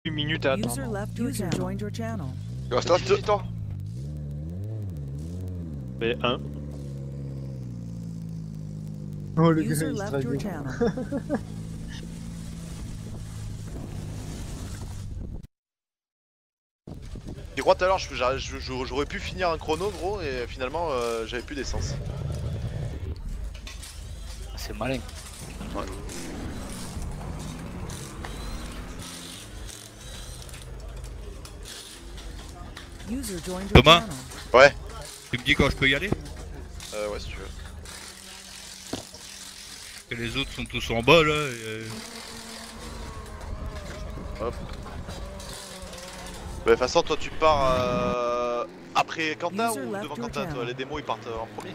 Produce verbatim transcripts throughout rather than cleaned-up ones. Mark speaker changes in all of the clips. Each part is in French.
Speaker 1: Une minute à attendre.
Speaker 2: User joined your channel.
Speaker 3: Il reste un petit temps.
Speaker 1: Mais un.
Speaker 4: Oh le gars
Speaker 2: User
Speaker 4: il se
Speaker 2: left your
Speaker 4: drague.
Speaker 2: channel.
Speaker 3: Tu crois tout à l'heure j'aurais pu finir un chrono gros et finalement euh, j'avais plus d'essence.
Speaker 5: C'est malin.
Speaker 3: Ouais.
Speaker 2: User joined your
Speaker 6: Thomas
Speaker 2: channel.
Speaker 3: Ouais.
Speaker 6: Tu me dis quand je peux y aller?
Speaker 3: Euh ouais si tu veux.
Speaker 6: Que les autres sont tous en bas là. Et, euh...
Speaker 3: Hop. De toute façon toi tu pars euh, après Quentin
Speaker 2: User
Speaker 3: ou
Speaker 2: left
Speaker 3: devant
Speaker 2: your
Speaker 3: Quentin toi?
Speaker 2: channel.
Speaker 3: Les démos ils partent en premier.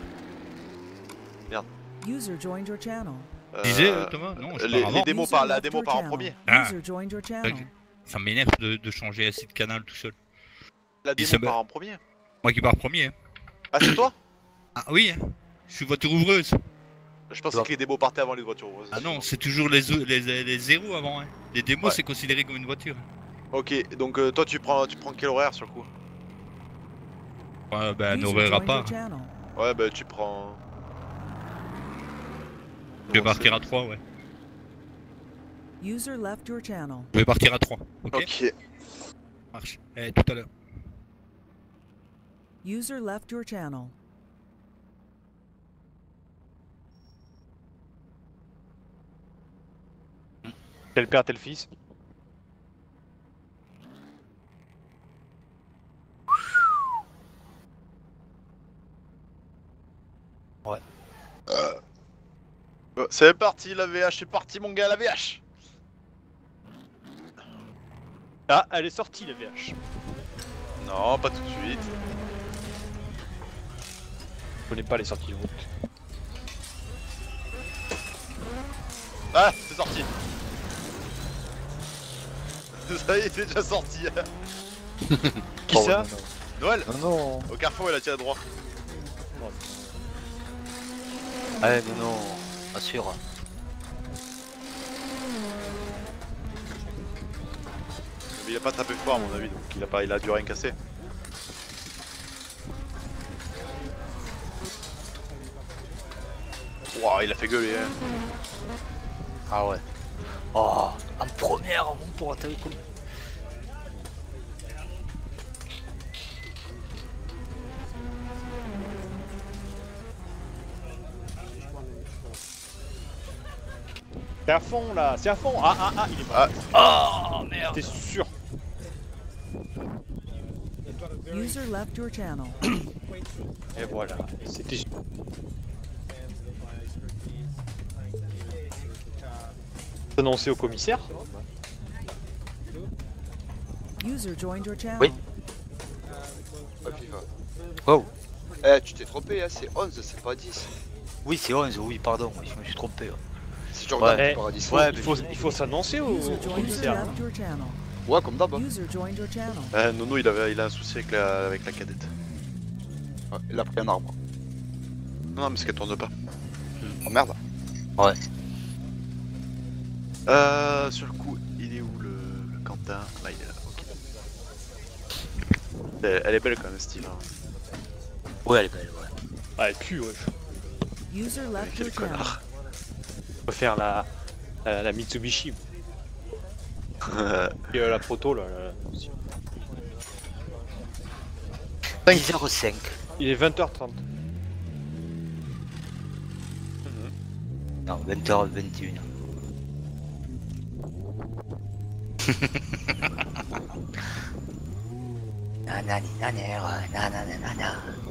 Speaker 2: User joined your channel.
Speaker 3: Euh,
Speaker 6: Tu disais euh, Thomas? Non, je
Speaker 3: les,
Speaker 6: pars
Speaker 3: les
Speaker 6: avant.
Speaker 3: démos
Speaker 2: User
Speaker 3: par la
Speaker 2: left
Speaker 3: démo
Speaker 2: your
Speaker 3: part en
Speaker 2: channel.
Speaker 3: premier.
Speaker 6: Ah.
Speaker 2: User joined your channel.
Speaker 6: Ça m'énerve de, de changer assez de canal tout seul.
Speaker 3: La
Speaker 6: Et
Speaker 3: démo
Speaker 6: ça me-
Speaker 3: part en premier.
Speaker 6: Moi qui pars premier. Hein.
Speaker 3: Ah c'est toi?
Speaker 6: Ah oui, hein. Je suis voiture ouvreuse.
Speaker 3: Je pensais que les démos partaient avant les voitures roses.
Speaker 6: Ah non, c'est toujours les, les, les, les zéros avant. Hein. Les démos
Speaker 3: Ouais.
Speaker 6: c'est considéré comme une voiture.
Speaker 3: Ok donc euh, toi tu prends tu prends quel horaire sur le coup?
Speaker 6: Ouais, bah un
Speaker 2: User
Speaker 6: horaire à
Speaker 2: joined
Speaker 6: part.
Speaker 2: your channel.
Speaker 3: Ouais bah tu prends...
Speaker 6: Je vais partir à trois, ouais.
Speaker 2: User left your channel.
Speaker 6: Je vais partir à trois. Ok,
Speaker 3: Ok.
Speaker 6: marche. Eh, tout à l'heure.
Speaker 2: User left your channel.
Speaker 1: Tel père, tel fils.
Speaker 3: Bon, c'est parti la V H, c'est parti mon gars la V H.
Speaker 1: Ah, elle est sortie la V H.
Speaker 3: Non pas tout de suite.
Speaker 1: Je connais pas les sorties de route.
Speaker 3: Ah c'est sorti. Ça y est c'est déjà sorti.
Speaker 1: Qui
Speaker 4: Oh,
Speaker 1: ça?
Speaker 3: Noël
Speaker 4: Non non.
Speaker 3: au carrefour il a tiré droit.
Speaker 5: Ouais, mais non, assure.
Speaker 3: Mais il a pas tapé fort à mon avis donc il a pas il a dû rien casser. Wouah il a fait gueuler hein.
Speaker 5: Ah ouais. Oh, en première, on pourra te comme.
Speaker 1: C'est à fond là, c'est à fond. Ah ah ah, il est mort.
Speaker 3: Ah
Speaker 5: Oh merde.
Speaker 1: T'es sûr?
Speaker 2: User left your channel.
Speaker 1: Et voilà, c'était. Annoncé au commissaire.
Speaker 2: User joined your channel.
Speaker 5: Oui. Oh.
Speaker 7: Eh, tu t'es trompé, hein, c'est onze, c'est pas dix.
Speaker 5: Oui, c'est onze, oui, pardon, oui, je me suis trompé. Ouais,
Speaker 7: Si tu regardes,
Speaker 1: Ouais.
Speaker 7: tu pars à dix.
Speaker 5: Ouais,
Speaker 1: Il faut, il faut s'annoncer au,
Speaker 2: User
Speaker 1: au
Speaker 2: joined
Speaker 1: commissaire.
Speaker 2: left your channel.
Speaker 7: Ouais, comme d'hab. hein.
Speaker 2: User joined your channel.
Speaker 3: Euh, Nono il a, il a un souci avec la, avec la cadette.
Speaker 7: Ouais, il a pris un arbre.
Speaker 3: Non, non mais c'est qu'elle tourne pas.
Speaker 7: Oh merde.
Speaker 5: Ouais.
Speaker 3: Euh, sur le coup, il est où le, le Quentin? Là, il est là, ok. Elle, elle est belle quand même, Steve. Hein.
Speaker 5: Ouais, elle est belle, ouais.
Speaker 1: Ah, elle pue, ouais.
Speaker 2: User left
Speaker 3: Quel
Speaker 2: your channel.
Speaker 3: connard.
Speaker 1: On peut faire la, la, la Mitsubishi. Et euh, la proto là. là.
Speaker 5: dix heures cinq.
Speaker 1: Il est vingt heures trente.
Speaker 5: Non, vingt heures vingt et une. Nanani naner, nanana nana.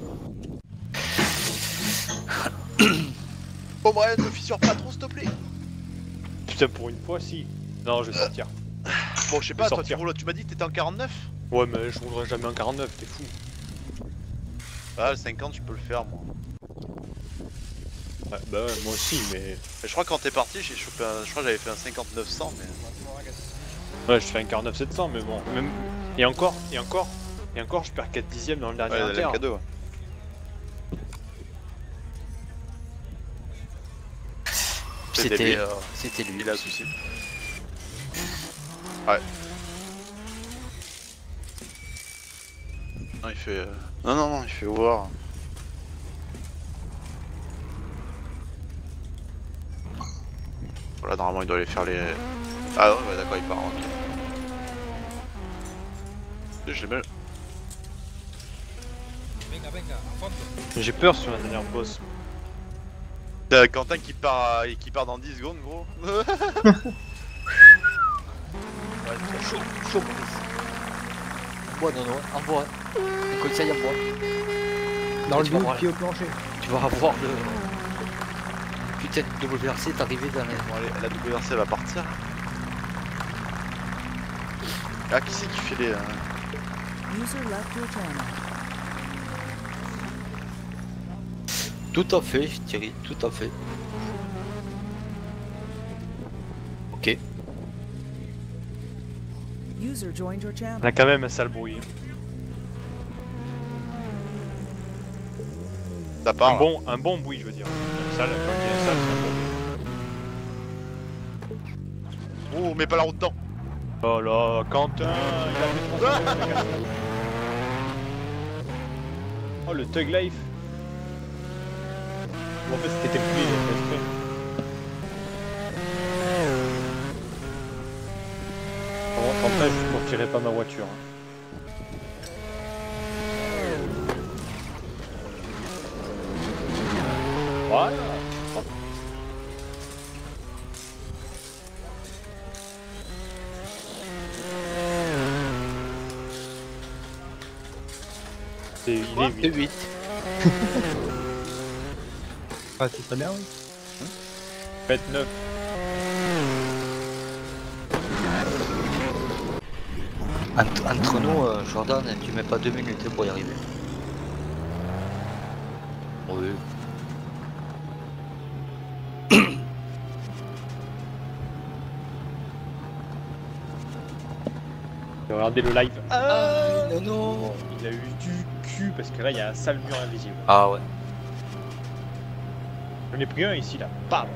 Speaker 3: Bon Brian, ne fissure pas trop s'il te plaît.
Speaker 1: Putain, pour une fois, si. Non, je vais sortir.
Speaker 3: Bon, je sais pas, toi tu,
Speaker 1: Sortir.
Speaker 3: roules, tu m'as dit que t'étais en quarante-neuf?
Speaker 1: Ouais, mais je roulerai jamais en quarante-neuf, t'es fou.
Speaker 3: Ah, le cinquante, tu peux le faire, moi.
Speaker 1: Ouais, bah ouais, moi aussi, mais.
Speaker 3: Mais je crois que quand t'es parti, j'ai chopé un... je crois que j'avais fait un cinquante-neuf cent, mais...
Speaker 1: Ouais, je fais un quarante-neuf sept cents, mais bon. Même... Et encore, et encore, et encore, je perds quatre dixièmes dans le dernier
Speaker 3: Ouais,
Speaker 1: inter.
Speaker 3: le K deux, ouais.
Speaker 5: C'était
Speaker 3: lui.
Speaker 5: euh, c'était lui.
Speaker 3: Il a un souci. Ouais.
Speaker 7: Non, il fait. Euh... Non, non, non, il fait voir. Voilà, normalement, il doit aller faire les. Ah, ouais, ouais d'accord, il part. Ok. Je l'ai mal.
Speaker 6: Venga, venga, a fondo.
Speaker 1: J'ai peur sur la dernière boss.
Speaker 3: T'as Quentin qui part, à- qui part dans dix secondes, gros.
Speaker 5: Ouais, chaud, chaud, Maurice. En bois, non, non, en bois. Les conseils en bois.
Speaker 4: Dans le
Speaker 5: Tu vas
Speaker 4: dos,
Speaker 5: voir.
Speaker 4: pied au plancher.
Speaker 5: Tu vas avoir le. Putain de W R C est arrivé dans les.
Speaker 3: Bon, allez, la W R C va partir. Ah, qui c'est qui fait les. Euh...
Speaker 2: User left your channel.
Speaker 5: Tout à fait, Thierry, tout à fait. Ok.
Speaker 2: User joined your
Speaker 1: On
Speaker 2: channel.
Speaker 1: a quand même un sale bruit.
Speaker 3: Ça part.
Speaker 1: Un bon, un bon bruit, je veux dire. Un sale, quand il y a un sale, c'est un bon bruit.
Speaker 3: Oh, mets pas la roue dedans.
Speaker 1: Oh là, Quentin, il a fait trop ça. Oh, le Tug Life. Bon, en fait, c'était plus, il a fait exprès. Bon, Quentin, je ne sortirai pas ma voiture. Hein. Voilà. C'est il est
Speaker 5: De
Speaker 1: huit.
Speaker 5: huit.
Speaker 4: Ah, c'est très bien, oui.
Speaker 1: Faites neuf.
Speaker 5: Entre, entre nous, euh, Jordan, tu mets pas deux minutes pour y arriver. Oui.
Speaker 1: Regardez le live.
Speaker 5: Ah, non, non.
Speaker 1: Il a eu du cul parce que là il y a un sale mur invisible.
Speaker 5: Ah ouais.
Speaker 1: J'en ai pris un ici là. Bam.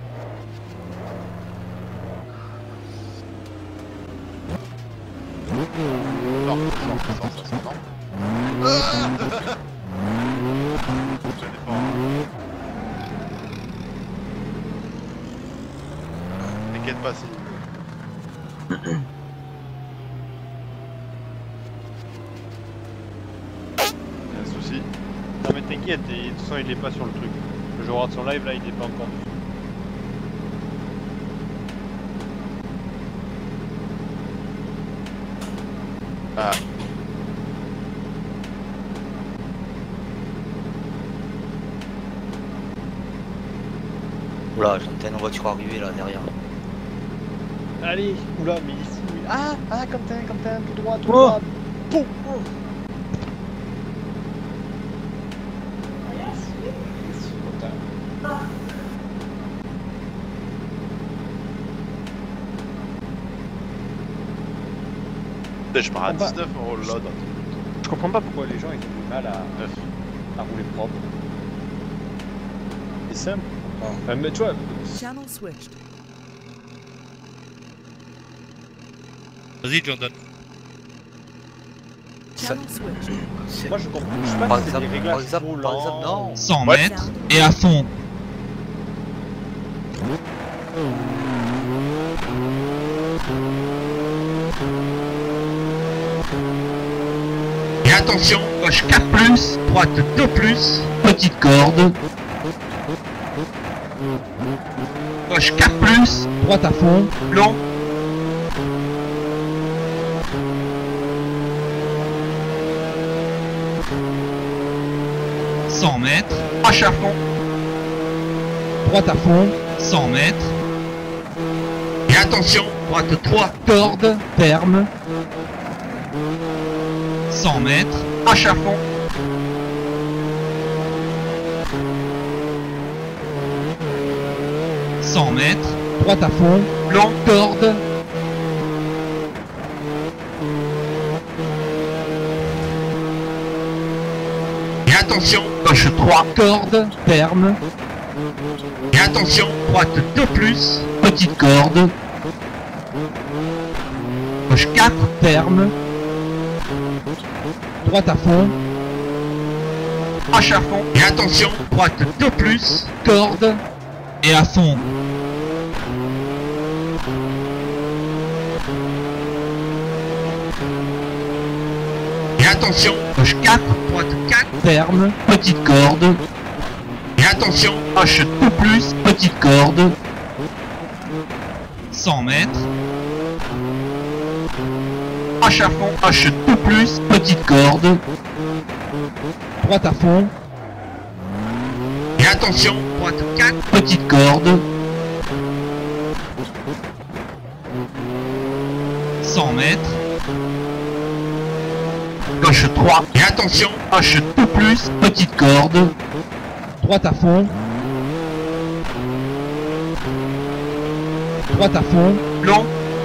Speaker 3: Non, non, non, ça, ça, non. Ah je l'ai pas. T'inquiète pas, c'est. Un souci.
Speaker 1: Non mais t'inquiète, et de toute façon il est pas sur le truc. Je regarde son live là, il est pas encore dessus.
Speaker 3: Ah.
Speaker 5: Oula, j'entends une voiture arriver là derrière.
Speaker 1: Allez, oula, mais il est fou. lui. Ah, ah, Quentin, Quentin, tout droit, tout
Speaker 4: Oh.
Speaker 1: droit. Poum. Oh.
Speaker 3: Putain, je pars à
Speaker 1: On va-
Speaker 3: dix-neuf, oh là là.
Speaker 1: Je comprends pas pourquoi les gens ils ont du mal à, à rouler propre. C'est simple. Enfin, mais tu vois,
Speaker 2: Channel switched.
Speaker 6: Vas-y, Jordan.
Speaker 2: Channel switched.
Speaker 5: C'est-
Speaker 1: moi je comprends. Je sais pas
Speaker 5: Par
Speaker 1: si c'est
Speaker 5: exemple,
Speaker 1: des
Speaker 5: par
Speaker 1: réglages
Speaker 5: exemple,
Speaker 1: trop
Speaker 5: par
Speaker 1: lents.
Speaker 5: exemple, non.
Speaker 6: cent
Speaker 3: Ouais.
Speaker 6: mètres et à fond. Et attention, gauche quatre plus, droite deux plus, petite corde. Gauche quatre plus, droite à fond, long. cent mètres, proche à fond. Droite à fond, cent mètres. Et attention, droite trois, corde, ferme. cent mètres, proche à fond. cent mètres, droite à fond, long, corde. Et attention, gauche trois, corde, ferme. Et attention, droite deux plus, petite corde. Gauche quatre, ferme. droite à fond. Proche à fond. Et attention, droite deux plus, corde. Et à fond. Et attention, gauche quatre, droite quatre, ferme, petite corde. Et attention, H tout plus, petite corde. cent mètres. H à fond, H tout plus, petite corde. Droite à fond. Et attention, droite quatre, petite corde. cent mètres. Gauche trois. Et attention, H tout plus, petite corde. Droite à fond. Droite à fond. Long.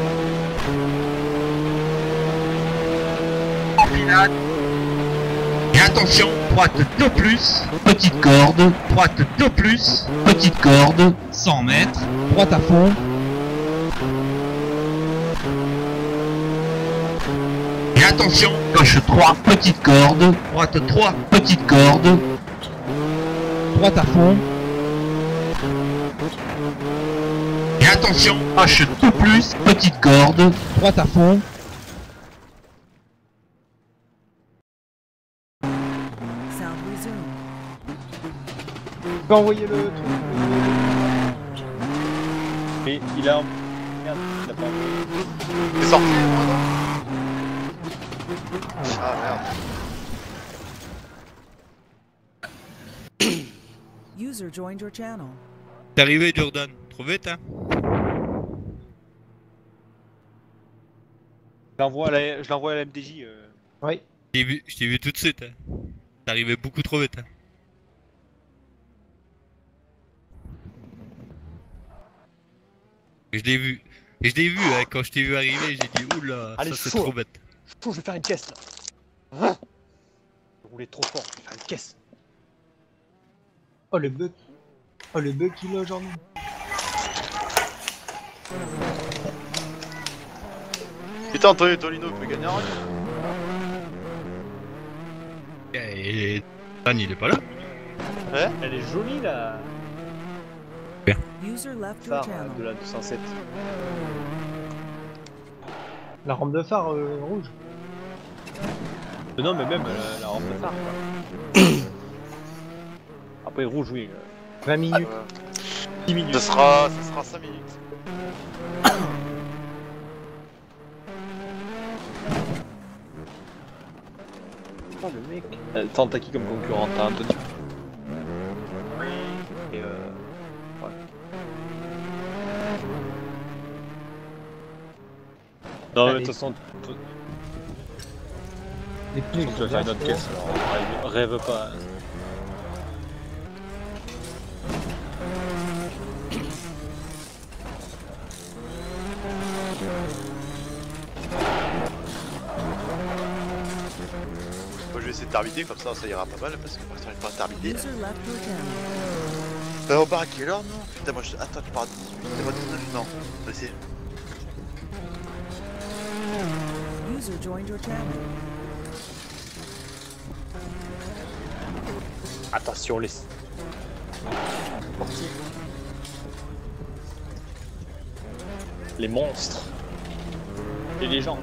Speaker 6: Enfilade. Et attention, droite deux plus, petite corde. Droite deux plus, petite corde. cent mètres. Droite à fond. Et attention, gauche trois, petite corde. Droite trois, petite corde. Droite à fond. Et attention, H tout plus, petite corde. Droite à fond.
Speaker 2: Sound resumed.
Speaker 4: Tu peux envoyer le truc.
Speaker 1: Mais il a un. Merde, il a pas envoyé.
Speaker 3: T'es sorti moi, non? Ah merde.
Speaker 2: User joined your channel.
Speaker 8: T'es arrivé Jordan, trop vite hein.
Speaker 1: Je l'envoie à la, je l'envoie à la M D J. Euh...
Speaker 4: Oui.
Speaker 8: Je t'ai vu, je t'ai vu tout de suite hein. T'es arrivé beaucoup trop vite hein. Je l'ai vu, je l'ai vu hein, quand je t'ai vu arriver, j'ai dit oula,
Speaker 1: Allez,
Speaker 8: ça c'est
Speaker 1: chaud.
Speaker 8: trop bête.
Speaker 1: Chaud, je vais faire une caisse là. Hein, je roulais trop fort, je vais faire une caisse.
Speaker 4: Oh le bug. Oh le bug qu'il a aujourd'hui.
Speaker 3: Putain, Antonio Tolino peut gagner un run.
Speaker 8: Et Dan il est pas là.
Speaker 1: Ouais, elle est jolie la
Speaker 2: User left your
Speaker 1: phare
Speaker 2: channel.
Speaker 1: de la deux cent sept.
Speaker 4: La rampe de phare euh, rouge.
Speaker 1: Euh, Non, mais même la, la rampe de phare quoi. Après, rouge, oui. euh,
Speaker 4: vingt minutes.
Speaker 1: dix minutes.
Speaker 3: Ce sera, ce sera cinq minutes.
Speaker 1: Oh, le mec. Attends, t'as qui comme concurrent? T'as Anthony. Et euh. Ouais. Non, mais de
Speaker 4: Allez.
Speaker 1: toute façon, t-
Speaker 4: Les pneus.
Speaker 1: tu vas faire une autre caisse alors. Rêve, rêve pas. hein.
Speaker 3: Moi je vais essayer de terminer comme ça, ça ira pas mal parce que pour l'instant il n'est pas terminé.
Speaker 2: User left your channel.
Speaker 3: Euh, on part à quelle heure non? Putain, moi je. Attends, tu pars à dix-huit, t'es pas dix-neuf? Non, on va essayer.
Speaker 2: User joined your channel.
Speaker 1: Attention, les. Les monstres. Les légendes.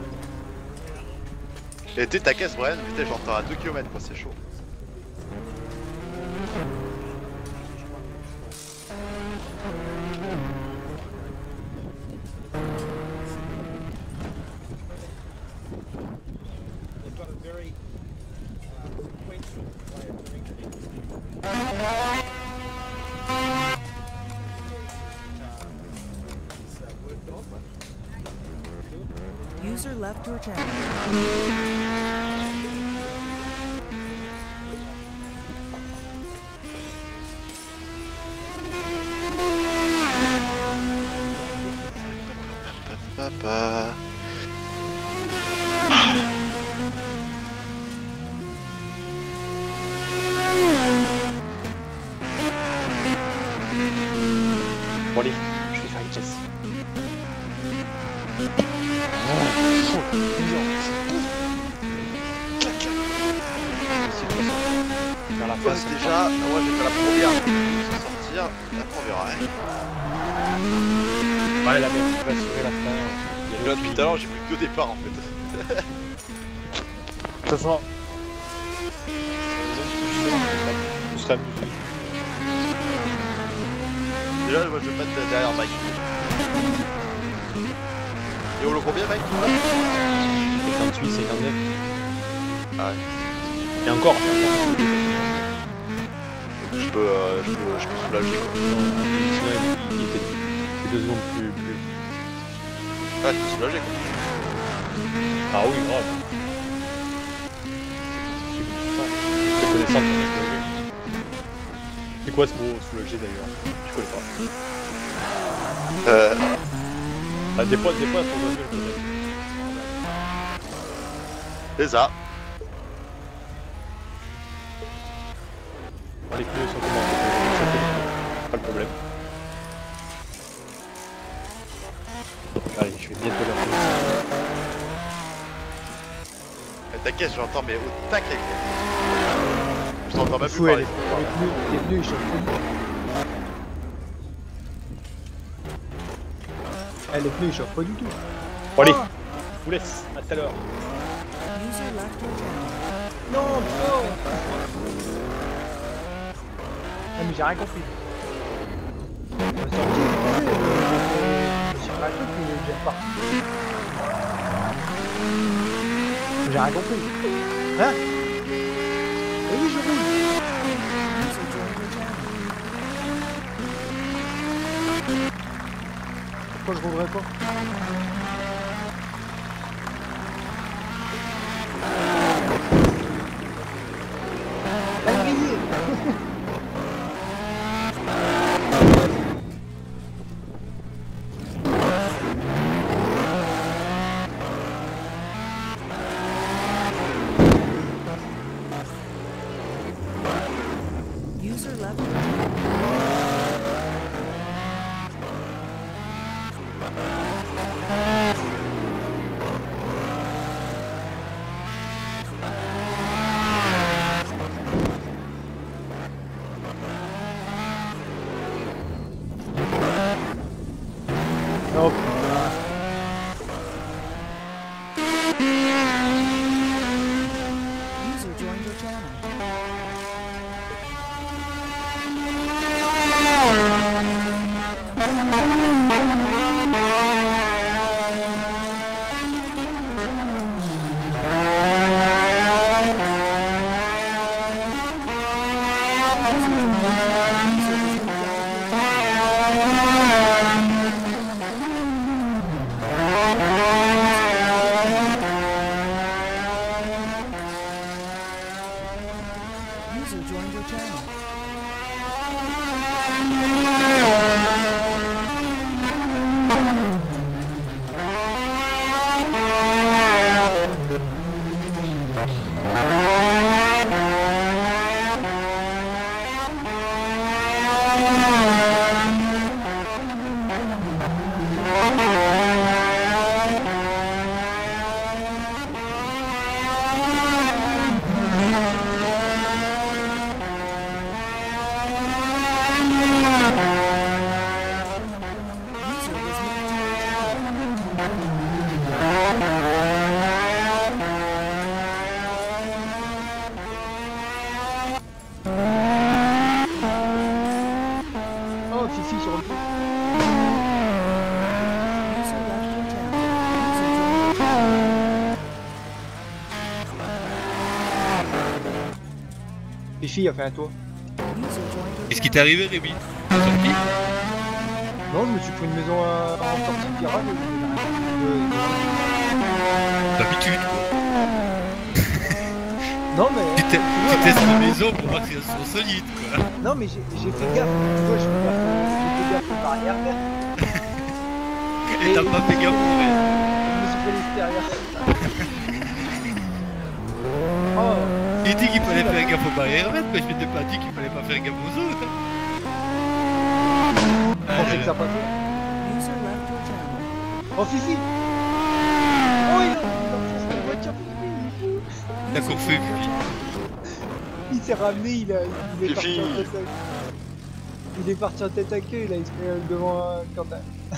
Speaker 3: Et t'es ta caisse, Brian, putain, j'entends à deux kilomètres quoi, c'est chaud.
Speaker 2: User left your channel.
Speaker 3: Papa.
Speaker 1: Bon, allez, je vais faire une caisse.
Speaker 3: Ah, moi j'ai fait la première. Je vais sortir. Après on verra. Hein.
Speaker 1: Ouais, la merde, tu vas assurer la fin. Il y a
Speaker 3: Là
Speaker 1: le
Speaker 3: depuis tout à l'heure j'ai plus que deux départs en fait.
Speaker 1: De toute façon, on se t'amuse.
Speaker 3: Déjà moi je vais me mettre derrière Mike. Et on le combien Mike?
Speaker 1: cinquante-huit, cinquante-neuf.
Speaker 3: Ah ouais.
Speaker 1: Et encore.
Speaker 3: Je peux, euh, je peux, je peux soulager quoi.
Speaker 1: Sinon, il, il était deux secondes plus, plus.
Speaker 3: Ah, je peux soulager quoi.
Speaker 1: Ah oui, grave. C'est connaissant pour soulager. C'est quoi ce mot soulager d'ailleurs? Je connais pas.
Speaker 3: Euh...
Speaker 1: Ah, des fois, des fois, faut soulager le peut-être.
Speaker 3: C'est ça.
Speaker 1: Les pneus sont comment? Ça fait pas le problème. Allez, je vais bientôt leur faire.
Speaker 3: T'inquiète, je l'entends mais au taquet quoi. Je t'entends même plus
Speaker 4: Fou,
Speaker 3: parler.
Speaker 4: les pneus, les pneus ils chauffent pas. Eh, les pneus ils chauffent pas du tout.
Speaker 1: Bon, allez,
Speaker 4: Ah.
Speaker 1: je vous laisse, à tout à l'heure.
Speaker 2: User left your channel.
Speaker 4: Non, non. Ah mais j'ai rien compris. On va sortir, euh, j'ai pas compris, il est déjà reparti. J'ai rien compris. Hein? Eh oui, je roule.
Speaker 2: User joined your channel.
Speaker 4: Pourquoi je roulerais pas? Elle a grillé.
Speaker 2: User left your channel.
Speaker 4: Oh putain.
Speaker 2: User joined your channel. User joined your channel. User was moved to your channel.
Speaker 4: Oh, Fifi sur le coup.
Speaker 2: User left your channel. User joined your channel.
Speaker 4: Fifi a fait un tour.
Speaker 2: User joined your
Speaker 8: Qu'est-ce qui
Speaker 2: channel.
Speaker 8: t'est arrivé, Rémi? T'es sorti?
Speaker 4: Non, je me suis pris une maison euh, en sortie de garage. Euh,
Speaker 8: D'habitude, quoi.
Speaker 4: non, mais.
Speaker 8: Tu t'es- tu testes la maison pour voir si elles sont solides, quoi.
Speaker 4: Non, mais j'ai j'ai fait gaffe. Tu vois, j'ai fait gaffe, j'ai fait gaffe aux barrières vertes.
Speaker 8: Et t'as pas fait gaffe pour elle.
Speaker 4: Je me suis fait l'extérieur. Oh,
Speaker 8: Il dit qu'il fallait faire gaffe aux barrières vertes, mais je t'ai pas dit qu'il fallait pas faire gaffe aux autres.
Speaker 4: je pensais que ça passait.
Speaker 2: User left your channel.
Speaker 4: Oh, Fifi. Oh, il a il a enfoncé la voiture, Fifi.
Speaker 8: D'accord, fait,
Speaker 2: Joined your
Speaker 8: Fifi.
Speaker 2: channel.
Speaker 4: Il il s'est ramené, il, a, il est
Speaker 3: Fifi.
Speaker 4: parti en tête à queue. Il est parti en tête à queue, il a exprimé devant euh, Quentin.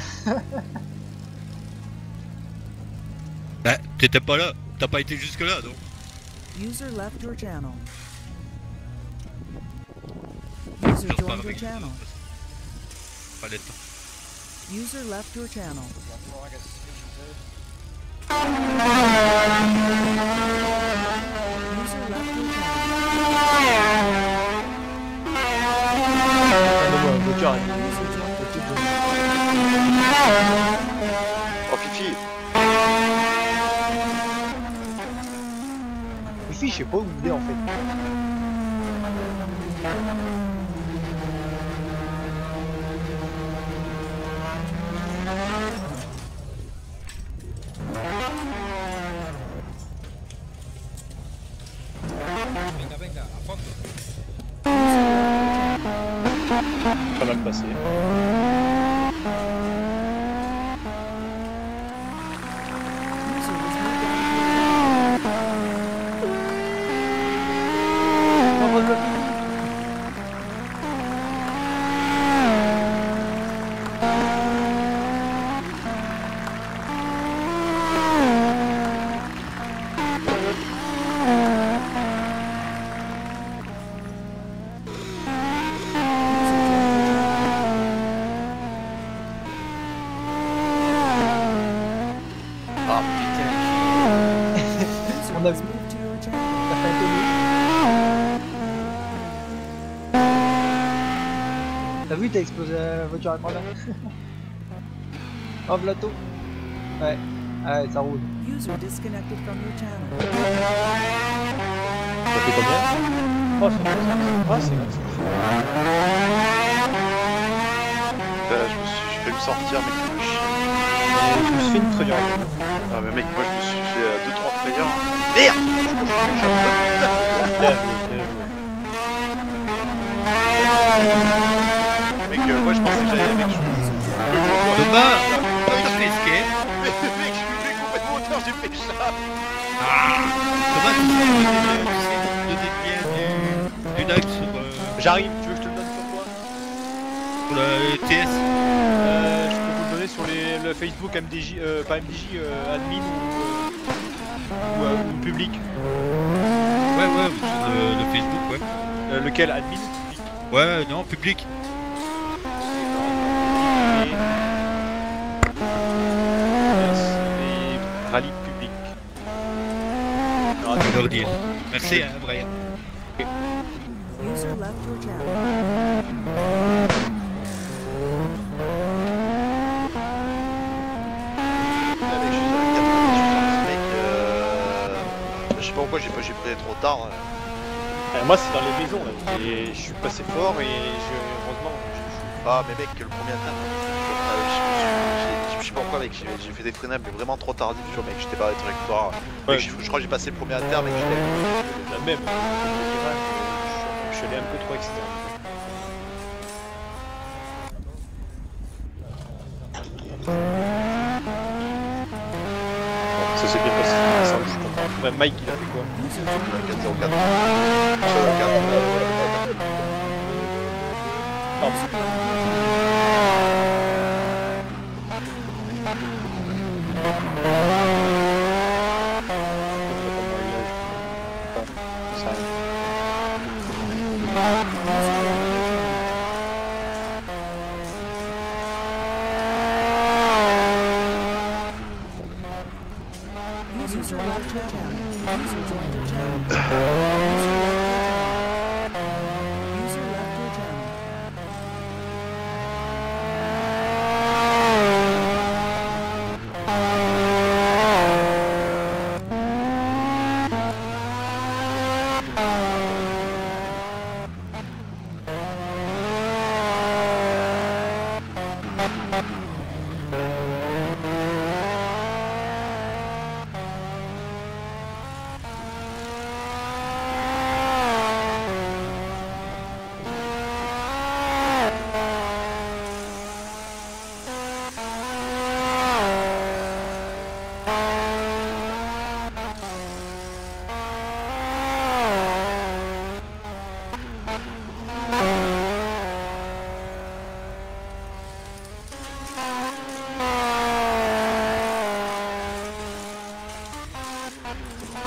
Speaker 8: Bah, t'étais pas là, t'as pas été jusque là donc.
Speaker 2: User left your channel. User
Speaker 8: Je repars
Speaker 2: joined your
Speaker 8: avec
Speaker 2: channel.
Speaker 8: pas le temps.
Speaker 2: User left your channel. User left your
Speaker 4: Attendez-moi, voiture arrive.
Speaker 3: Oh Fifi.
Speaker 4: Fifi, je sais pas où il est en fait.
Speaker 1: Pas mal passé.
Speaker 2: User was moved
Speaker 5: Ah putain.
Speaker 2: User
Speaker 4: On a
Speaker 2: was
Speaker 4: vu.
Speaker 2: moved to your channel.
Speaker 4: T'as fait un tonneau. T'as vu, t'as explosé la voiture à trois là. Oh, plateau. Ouais, ouais, ça roule.
Speaker 2: User disconnected from your channel.
Speaker 1: Ça fait combien?
Speaker 4: Oh, c'est bon.
Speaker 1: Ah, c'est bon.
Speaker 3: Putain, là, je me suis fait me sortir, mec, ça me chie.
Speaker 1: Je me suis fait une trayeur.
Speaker 3: Ah mais mec, moi je me suis fait deux trois frayeurs. Merde.
Speaker 1: Bien joué, bien joué.
Speaker 3: Mec, euh, moi je pensais que j'allais... Mec, je...
Speaker 8: Thomas, toi t'as fait escape.
Speaker 3: Mais mec, je suis fait complètement hauteur, j'ai fait chat.
Speaker 8: Thomas, tu sais, le dévier du, du Dax sur, euh,
Speaker 1: J'arrive, tu veux que je te le donne sur quoi?
Speaker 8: sur la T S.
Speaker 1: Euh, je peux vous le donner sur les, le Facebook M D J, euh, pas M D J, euh, admin ou, euh, ou, euh, ou public.
Speaker 8: Ouais, ouais, sur le, le Facebook, ouais.
Speaker 1: Euh, lequel? Admin ou public?
Speaker 8: Ouais, non, public.
Speaker 1: Et rallye public.
Speaker 8: Je vais leur dire. Merci, hein, Brian.
Speaker 2: User left your channel.
Speaker 3: Là, mec, je suis à la quatre-vingt-dix, je suis sorti, mec, euh... je sais pas pourquoi j'ai pas- j'ai pris trop tard. Là.
Speaker 1: Euh, moi, c'est dans les maisons, là. Et je suis passé fort et je, heureusement, je,
Speaker 3: Ah mais mec, le premier atteinte, euh, je, je, je, je sais pas pourquoi mec, j'ai j'ai fait des freinages mais vraiment trop tardif, tu vois mec, j'étais pas à la trajectoire.
Speaker 1: Ouais.
Speaker 3: Mec, je, je crois que j'ai passé le premier à terre mec, j'étais...
Speaker 1: suis la même. Je, je suis allé un peu trop externe. Bon, ça s'est bien passé, ça, je suis content. Ouais, Mike, il a fait quoi?
Speaker 3: quatre zéro quatre. Sur le quatre.
Speaker 1: Ça arrive.
Speaker 2: User left your channel. User joined your channel. User left your channel. User left your channel.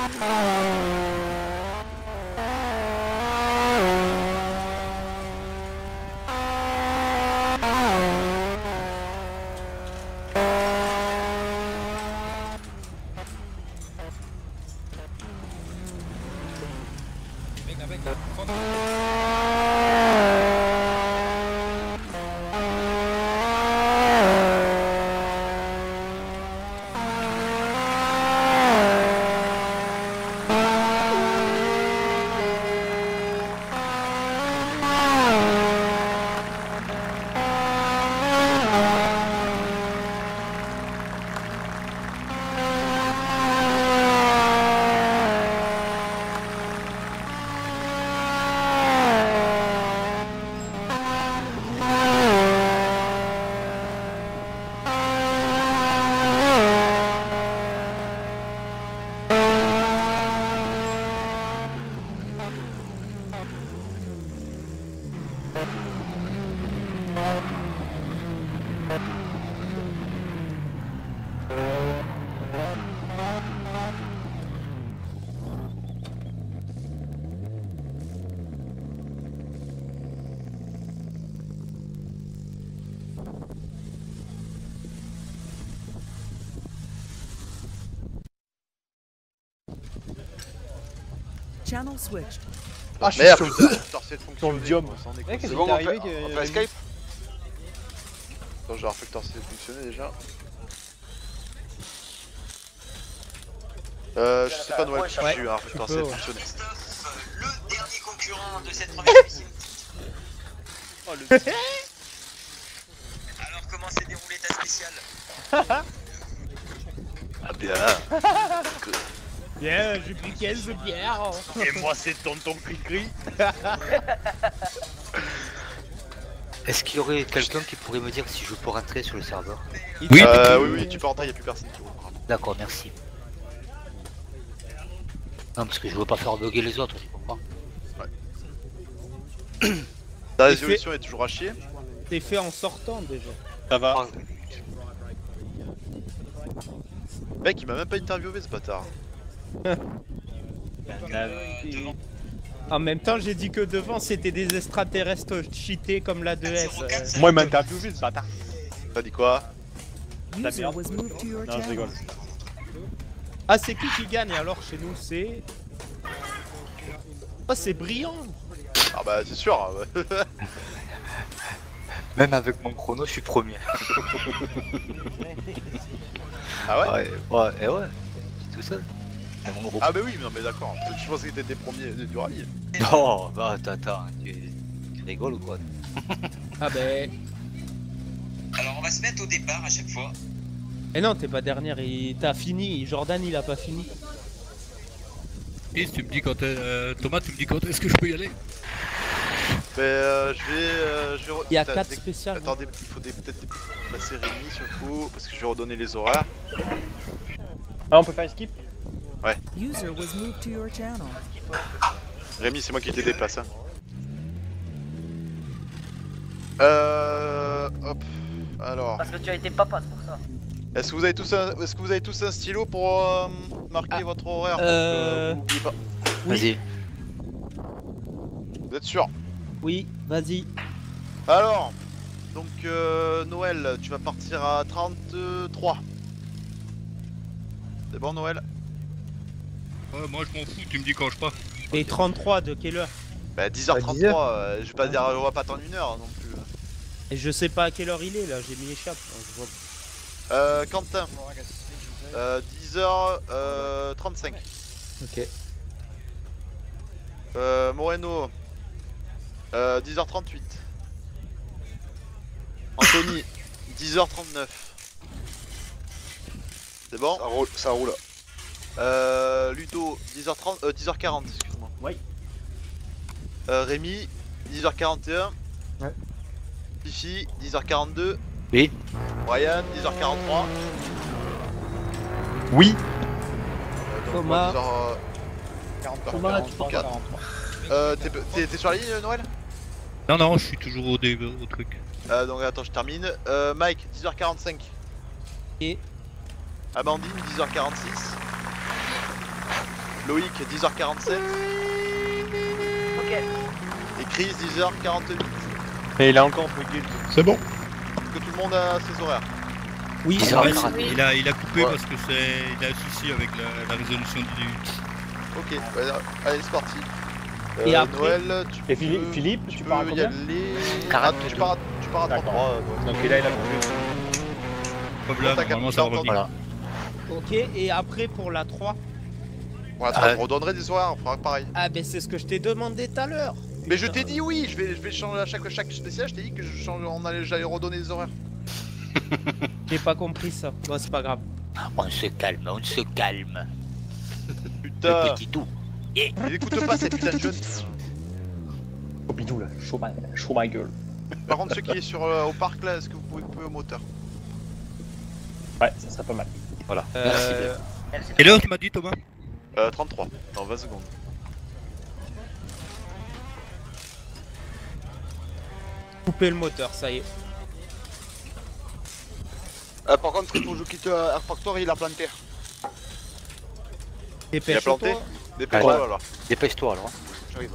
Speaker 2: Channel switched.
Speaker 1: Ah, je suis
Speaker 3: Merde,
Speaker 1: sur
Speaker 3: putain,
Speaker 1: le,
Speaker 3: putain, c'est de
Speaker 1: sur le
Speaker 3: fonctionner,
Speaker 1: dium.
Speaker 3: quoi, sans déconner.
Speaker 4: Ouais, qu'est-ce
Speaker 3: C'est
Speaker 4: qui
Speaker 3: bon,
Speaker 4: t'est
Speaker 3: on
Speaker 4: arrivé
Speaker 3: fait,
Speaker 4: que-
Speaker 3: on fait Skype. Attends, je vais refait que le torse fonctionner déjà. Euh, je sais pas Noël,
Speaker 4: Ouais,
Speaker 3: j'ai eu un refait
Speaker 4: tu
Speaker 3: que le
Speaker 4: peux,
Speaker 3: torse
Speaker 4: ouais.
Speaker 3: fonctionner.
Speaker 9: Le dernier concurrent de cette première mission.
Speaker 1: Oh, le...
Speaker 9: Alors comment s'est déroulée ta spéciale?
Speaker 3: Ah bien.
Speaker 4: Bien, j'ai pris quinze bières.
Speaker 1: Et moi, c'est tonton Cricri.
Speaker 5: Est-ce qu'il y aurait quelqu'un qui pourrait me dire si je peux rentrer sur le serveur?
Speaker 8: Oui,
Speaker 3: Euh, oui, oui, tu peux rentrer, y'a plus personne qui roule.
Speaker 5: D'accord, merci. Non, parce que je veux pas faire bugger les autres, tu comprends?
Speaker 3: Ta
Speaker 4: Et
Speaker 3: résolution est toujours à chier.
Speaker 4: T'es fait en sortant déjà.
Speaker 1: Ça va.
Speaker 3: Mec, il m'a même pas interviewé ce bâtard.
Speaker 4: En même temps, j'ai dit que devant c'était des extraterrestres cheatés comme la deux S. euh.
Speaker 1: Moi, il m'a interviewé ce bâtard.
Speaker 3: T'as dit quoi?
Speaker 1: Ta
Speaker 2: User
Speaker 1: merde.
Speaker 2: was moved to your
Speaker 1: Non, je rigole.
Speaker 2: channel.
Speaker 4: Ah, c'est qui qui gagne alors chez nous? C'est. Oh, c'est brillant!
Speaker 3: Ah bah c'est sûr. ouais.
Speaker 5: Même avec mon chrono, je suis premier.
Speaker 3: Ah ouais?
Speaker 5: Ouais, ouais, et ouais. Tout seul. C'est mon groupe.
Speaker 3: Ah bah oui, non mais d'accord. Je pensais que t'étais premier du rallye.
Speaker 5: Non, bah attends, attends, tu, tu rigoles ou quoi?
Speaker 4: Ah ben.
Speaker 9: Alors on va se mettre au départ à chaque fois.
Speaker 4: Eh non, t'es pas dernière, il... t'as fini. Jordan il a pas fini.
Speaker 8: Et tu me dis quand euh, Thomas, tu me dis quand est-ce que je peux y aller?
Speaker 3: Mais euh, je vais. Euh, je vais re-
Speaker 4: Il y a
Speaker 3: Putain,
Speaker 4: quatre
Speaker 3: dès-
Speaker 4: spéciales.
Speaker 3: Attendez, il faut des- peut-être des- passer Rémi surtout, parce que je vais redonner les horaires.
Speaker 4: Ah, on peut faire skip?
Speaker 2: User was moved to your channel.
Speaker 3: Rémi, c'est moi qui t'ai déplacé. Hein. Euh. Hop. Alors.
Speaker 10: Parce que tu as été papa, c'est pour ça.
Speaker 3: Est-ce que vous avez tous un, est-ce que vous avez tous un stylo pour euh, marquer
Speaker 4: Ah.
Speaker 3: votre horaire?
Speaker 4: Euh,
Speaker 3: Parce que, n'oubliez pas.
Speaker 5: Vas-y.
Speaker 3: Vous êtes sûr?
Speaker 4: Oui, vas-y.
Speaker 3: Alors. Donc euh, Noël, tu vas partir à trente-trois. C'est bon Noël?
Speaker 8: Ouais, moi je m'en fous, tu me dis quand je pars.
Speaker 4: Et trente-trois de quelle heure?
Speaker 3: Bah dix heures trente-trois, euh, je vais pas dire on va pas attendre une heure non plus.
Speaker 4: Et je sais pas à quelle heure il est là, j'ai mis échappe. Je vois...
Speaker 3: Euh, Quentin, euh, dix heures trente-cinq.
Speaker 4: Ok.
Speaker 3: Euh, Moreno, euh, dix heures trente-huit. Anthony, dix heures trente-neuf. C'est bon? Ça roule, ça roule. Euh, Ludo, dix heures trente, euh, dix heures quarante, excuse-moi.
Speaker 4: Oui.
Speaker 3: Euh, Rémi, dix heures quarante et un.
Speaker 4: Ouais.
Speaker 3: Fifi, dix heures quarante-deux.
Speaker 5: Oui.
Speaker 3: Brian, dix heures quarante-trois.
Speaker 1: Oui.
Speaker 3: Euh, donc,
Speaker 4: Thomas.
Speaker 3: moi, dix heures
Speaker 4: Thomas, tu
Speaker 3: quarante-quatre. Euh, t'es- t'es t'es sur la ligne, Noël?
Speaker 8: Non, non, je suis toujours au, dé- au truc.
Speaker 3: Euh, donc attends, je termine. Euh, Mike, dix heures quarante-cinq.
Speaker 4: Et
Speaker 3: Amandine, dix heures quarante-six. Loïc dix heures quarante-sept.
Speaker 4: Ok.
Speaker 3: Et Chris dix heures quarante-huit.
Speaker 1: Mais il a encore bugué.
Speaker 6: C'est bon.
Speaker 3: Que tout le monde a ses horaires.
Speaker 5: Oui,
Speaker 8: Il
Speaker 5: c'est
Speaker 8: a,
Speaker 5: vrai.
Speaker 8: il a, il a coupé
Speaker 3: Ouais.
Speaker 8: parce que c'est, il a un souci avec la, la résolution du.
Speaker 3: Ok, bah, allez c'est parti.
Speaker 4: Et
Speaker 3: Euh,
Speaker 4: après
Speaker 3: Noël, tu
Speaker 1: Et
Speaker 3: peux,
Speaker 1: Philippe, Philippe,
Speaker 3: tu
Speaker 1: tu
Speaker 3: peux
Speaker 1: pars à
Speaker 3: y
Speaker 1: combien
Speaker 3: aller.
Speaker 5: quarante-deux.
Speaker 3: Ah, tu pars à, tu pars à trente-trois.
Speaker 1: D'accord. Donc là, il a bougé.
Speaker 8: Hop là,
Speaker 3: T'as
Speaker 8: normalement
Speaker 3: capté,
Speaker 8: ça va
Speaker 3: t'as
Speaker 8: revenir.
Speaker 5: Voilà.
Speaker 4: Ok, et après pour la trois.
Speaker 3: Ouais, attends,
Speaker 5: Ah.
Speaker 3: je redonnerai des horaires, on fera pareil.
Speaker 4: Ah, ben c'est ce que je t'ai demandé tout à l'heure.
Speaker 3: Mais je t'ai dit oui, je vais, je vais changer à chaque, chaque spécial, je t'ai dit que je change, on allait, j'allais redonner des horaires.
Speaker 4: J'ai pas compris ça. Bon, c'est pas grave.
Speaker 5: On se calme, on se calme.
Speaker 3: Putain,
Speaker 5: Le petit tout.
Speaker 3: il écoute pas cette putain de jeune.
Speaker 1: Au bidou là, chaud ma, chaud ma gueule.
Speaker 3: Par contre, ceux qui est sur, euh, au parc là, est-ce que vous pouvez couper au moteur?
Speaker 1: Ouais, ça serait pas mal.
Speaker 3: Voilà.
Speaker 4: Euh,
Speaker 8: Quelle heure tu m'as dit, Thomas?
Speaker 3: Euh, trente-trois, dans vingt secondes.
Speaker 4: couper le moteur, ça y est.
Speaker 10: Euh, par contre, il faut que je quitte euh, Air Factor, il a planté.
Speaker 3: Il a
Speaker 4: Dépêche-toi.
Speaker 3: planté? Dépêche-toi
Speaker 5: Ouais.
Speaker 3: alors.
Speaker 5: Dépêche-toi alors.
Speaker 10: J'arrive.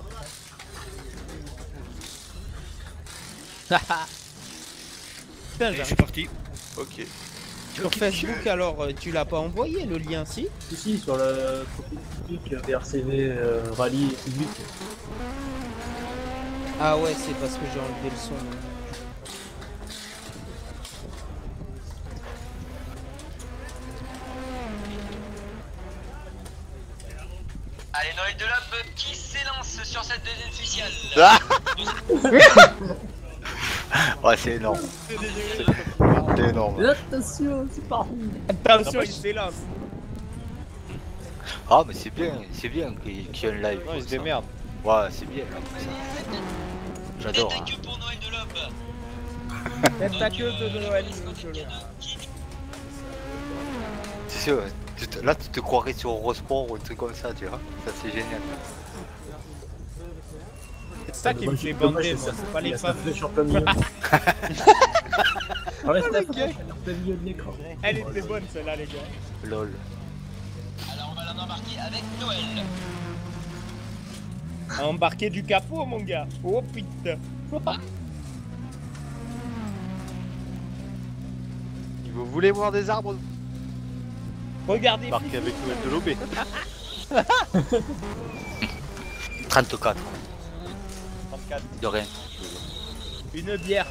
Speaker 4: Putain,
Speaker 8: Je suis
Speaker 4: j'arrive.
Speaker 8: parti.
Speaker 3: Ok.
Speaker 4: Sur Facebook, alors, euh, tu l'as pas envoyé le lien, si?
Speaker 11: Si, si, sur le profil public V R C V euh, Rallye public.
Speaker 4: Ah ouais, c'est parce que j'ai enlevé le son.
Speaker 9: Allez, Noël de Lob qui s'élance sur cette deuxième spéciale.
Speaker 3: Ah
Speaker 5: Ouais, c'est énorme. C'est énorme.
Speaker 11: Attention, c'est parti.
Speaker 4: Attention, il s'élance.
Speaker 5: Ah, mais c'est bien, c'est bien qu'il qu'il y ait un live.
Speaker 1: Non,
Speaker 5: comme
Speaker 1: il se
Speaker 5: ça.
Speaker 1: démerde.
Speaker 5: Ouais, c'est bien là, comme ça. J'adore.
Speaker 9: Tête à
Speaker 5: hein.
Speaker 9: queue pour Noël de Lob.
Speaker 4: Tête ta queue de Noël.
Speaker 5: C'est sûr, tu te- là tu te croirais sur Eurosport ou un truc comme ça, tu vois. Ça c'est génial.
Speaker 4: C'est ça qui me fait bander, moi. C'est pas les femmes.
Speaker 11: flèche en plein milieu. Reste la flèche en plein milieu de l'écran.
Speaker 4: Elle était bonne, celle-là, les gars.
Speaker 5: Lol.
Speaker 9: Alors on va l'embarquer avec Noël.
Speaker 4: Embarquer du capot, mon gars. Oh putain.
Speaker 3: Vous voulez voir des arbres?
Speaker 4: Regardez.
Speaker 1: Marqué avec Noël de Lobé.
Speaker 5: trente-quatre.
Speaker 1: trente-quatre.
Speaker 5: De rien.
Speaker 4: Une bière.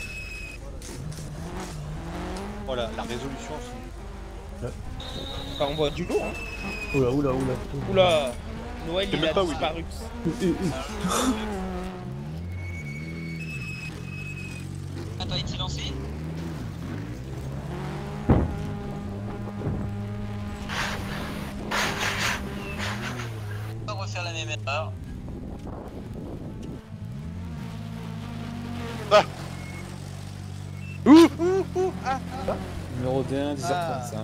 Speaker 1: Voilà, la résolution.
Speaker 4: Enfin, on voit du lourd, hein.
Speaker 11: Oula, oula, oula.
Speaker 4: Oula. Noël,
Speaker 1: Je sais
Speaker 4: il
Speaker 1: même
Speaker 4: a
Speaker 1: pas où il est.
Speaker 4: disparu.
Speaker 11: Euh, euh, euh.
Speaker 9: Attends, est-il lancé? On va refaire la même erreur.
Speaker 11: Numéro D un, dix heures trente-cinq.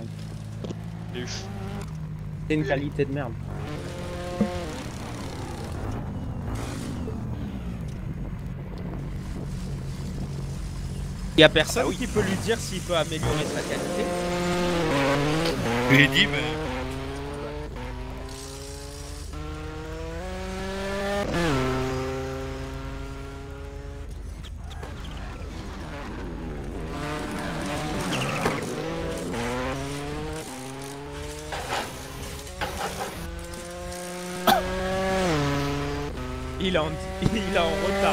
Speaker 4: C'est une qualité de merde. Y'a personne qui peut lui dire s'il peut améliorer sa qualité.
Speaker 8: Je l'ai dit, mais.
Speaker 4: Il est en, il est en retard.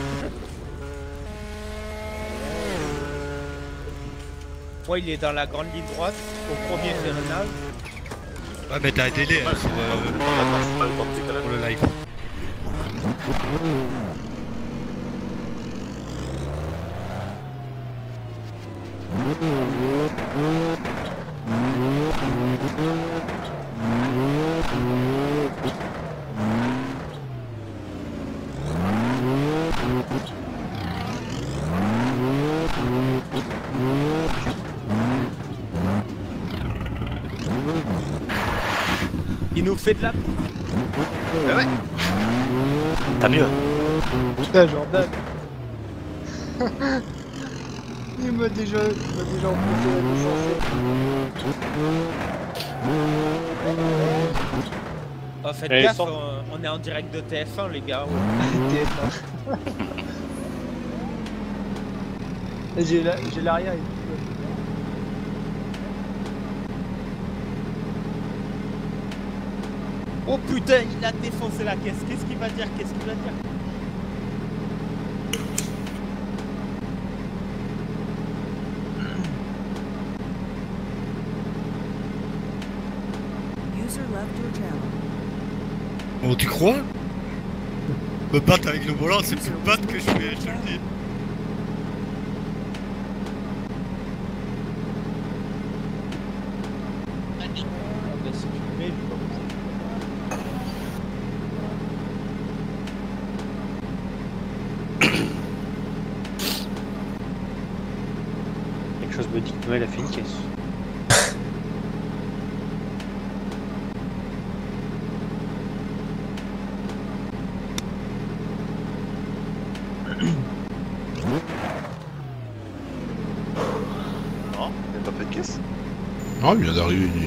Speaker 4: Ouais, il est dans la grande ligne droite, au premier freinage.
Speaker 8: Ouais, mais t'as un délai hein, sur, euh, pour le live.
Speaker 4: Il nous fait de la...
Speaker 3: Ah ouais.
Speaker 5: T'as mieux.
Speaker 4: Putain, Jordan.
Speaker 10: Il m'a déjà, il m'a déjà emprunté la licence.
Speaker 5: faites
Speaker 1: Eh,
Speaker 5: gaffe,
Speaker 1: sans-
Speaker 5: on, on est en direct de T F un les gars.
Speaker 4: T F un. J'ai la- j'ai l'arrière et tout.
Speaker 5: Oh putain, il a défoncé la caisse. Qu'est-ce qu'il va dire? Qu'est-ce qu'il va dire?
Speaker 2: User left your channel.
Speaker 8: Oh, tu crois? Me battre avec le volant, c'est plus battre que je fais, je te le dis.
Speaker 5: Ah bah si tu le mets, je sais pas comment ça.
Speaker 1: Quelque chose me dit que Noël a fait une caisse.
Speaker 3: Non, il a pas fait de caisse.
Speaker 6: Ah, il vient d'arriver. il, euh,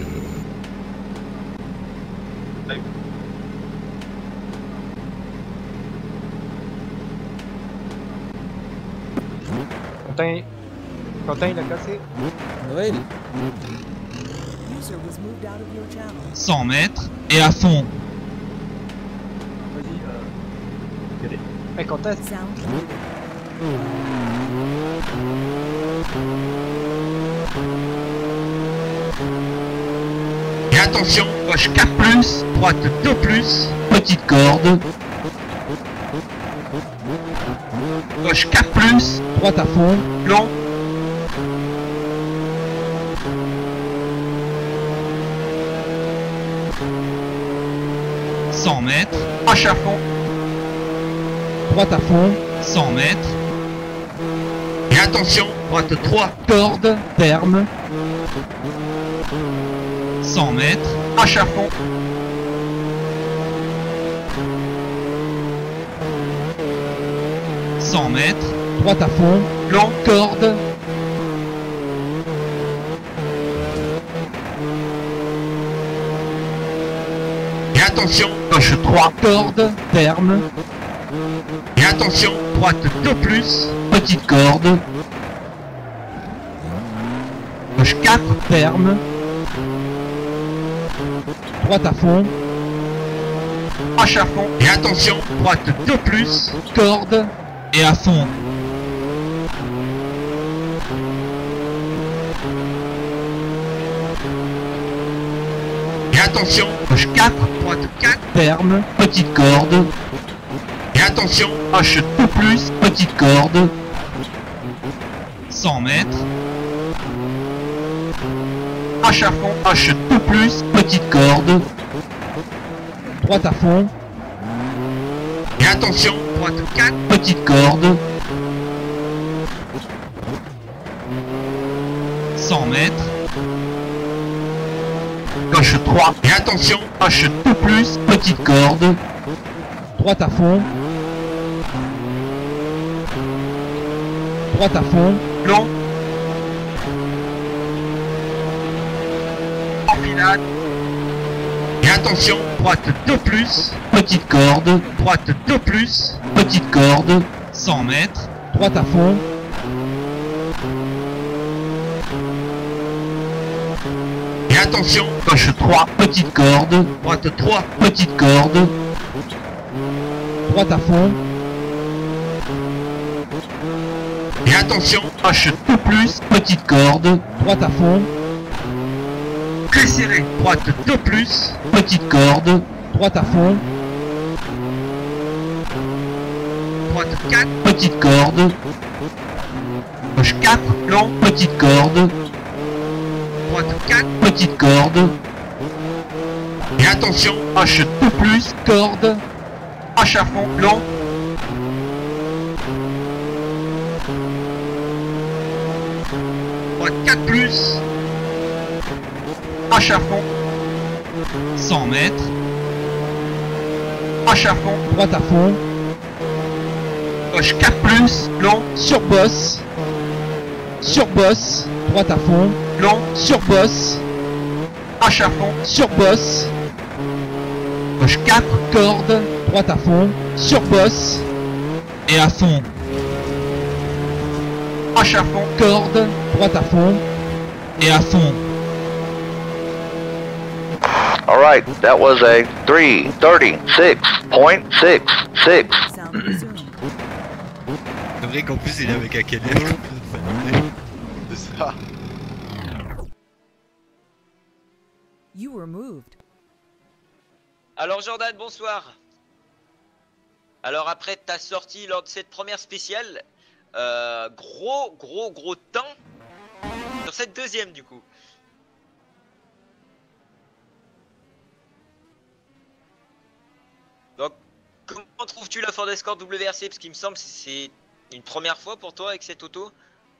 Speaker 4: Quentin, Quentin il a cassé.
Speaker 5: Noël.
Speaker 2: User was moved out of your channel.
Speaker 6: cent mètres et à fond.
Speaker 4: Vas-y. Euh... Regardez. Eh Quentin,
Speaker 2: Sound muted.
Speaker 6: Et attention, gauche quatre plus, droite deux plus, petite corde. Gauche quatre plus, droite à fond, long. cent mètres, H à fond. Droite à fond, cent mètres. Et attention, droite trois, corde, ferme. cent mètres, H à fond. cent mètres, droite à fond, long, corde. Et attention, gauche trois, corde, ferme. Et attention, droite deux plus, petite corde. Gauche quatre, ferme. Droite à fond. H à fond. Et attention, droite deux plus, corde. Et à fond. Et attention, gauche quatre, droite quatre, ferme, petite corde. Et attention, H deux plus, petite corde. cent mètres. H à fond, H deux plus, petite corde. Droite à fond. Et attention, droite quatre, petite corde. cent mètres. Gauche trois. Et attention, H deux plus, petite corde. Droite à fond. Droite à fond. Long. Enfilade. Et attention, droite deux plus, petite corde. Droite deux plus, petite corde. cent mètres. Droite à fond. Et attention, gauche trois, petite corde. Droite trois, petite corde. Droite à fond. Et attention, H deux plus, petite corde. Droite à fond. Très serré, droite deux plus, petite corde. Droite à fond. Droite quatre, petite corde. Gauche quatre, long, petite corde. Droite quatre, petite corde. Et attention, H deux plus, corde. H à fond, long. Droite quatre plus. H à fond. cent mètres. H à fond, droite à fond. Gauche quatre plus, long, sur bosse. Sur bosse, droite à fond, long, sur bosse. H à fond, sur bosse. Gauche quatre, corde, droite à fond, sur bosse, et à fond. Gauche à fond, corde, droite à fond, et à fond.
Speaker 12: Alright, that was a three thirty-six point six six.
Speaker 2: Sound resumed.
Speaker 8: C'est vrai qu'en plus il est avec un K D F.
Speaker 3: C'est ça.
Speaker 2: You were moved.
Speaker 9: Alors Jordan, bonsoir. Alors après ta sortie lors de cette première spéciale, euh, gros gros gros temps sur cette deuxième du coup. Donc comment trouves-tu la Ford Escort W R C? Parce qu'il me semble que c'est une première fois pour toi avec cette auto.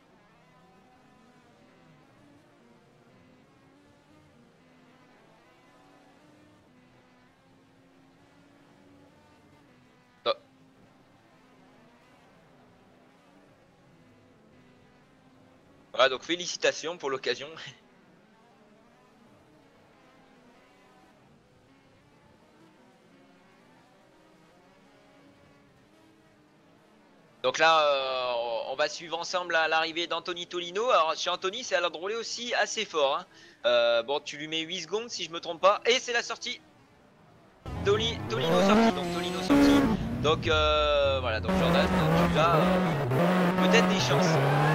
Speaker 9: Voilà, donc félicitations pour l'occasion. Donc là, euh, on va suivre ensemble à l'arrivée d'Anthony Tolino. Alors chez Anthony, ça a l'air de rouler aussi assez fort. Hein. Euh, bon, tu lui mets huit secondes si je me trompe pas. Et c'est la sortie. Toli, Tolino sorti, donc Tolino sorti. Donc euh, voilà, donc Jordan, tu as euh, peut-être des chances.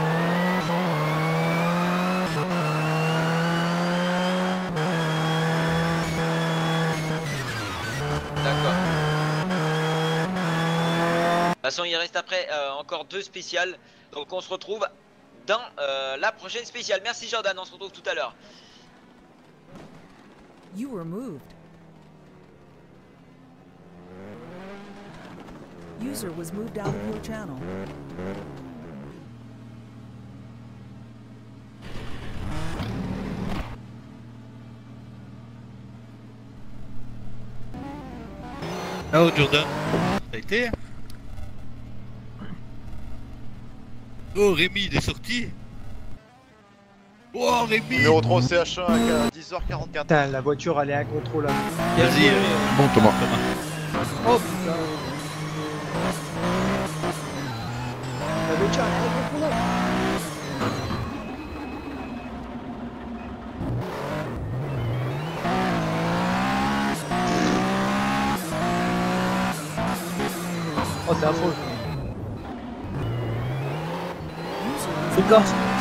Speaker 9: D'accord. De toute façon, il reste après euh, encore deux spéciales. Donc on se retrouve dans euh, la prochaine spéciale. Merci Jordan, on se retrouve tout à l'heure.
Speaker 2: You were moved. User was moved out of your channel.
Speaker 8: Oh Jordan, ça a été? Oh Rémi, il est sorti. Oh Rémi.
Speaker 3: Numéro trois C H un à dix heures quarante-quatre.
Speaker 4: Putain, la voiture elle est incontrôlable.
Speaker 8: Vas-y, euh,
Speaker 10: Bon Thomas.
Speaker 4: Oh putain. La voiture elle est incontrôlable. Oh c'est affreux.
Speaker 2: User was
Speaker 11: C'est
Speaker 2: moved
Speaker 11: quand
Speaker 2: out of